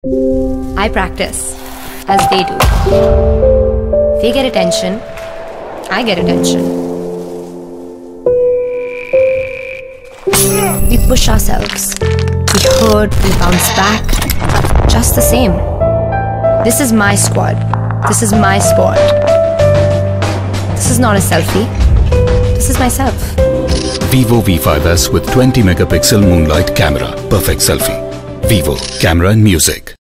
I practice, as they do. They get attention, I get attention. We push ourselves, we hurt, we bounce back, just the same. This is my squad, this is my sport. This is not a selfie, this is myself. Vivo V5s with 20 megapixel moonlight camera. Perfect selfie. Vivo, camera and music.